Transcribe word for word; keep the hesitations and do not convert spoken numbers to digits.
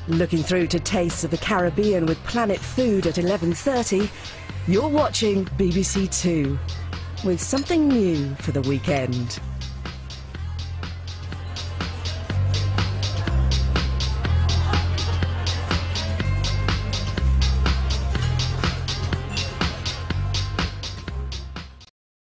Looking through to tastes of the Caribbean with Planet Food at eleven thirty, you're watching B B C Two with something new for the weekend.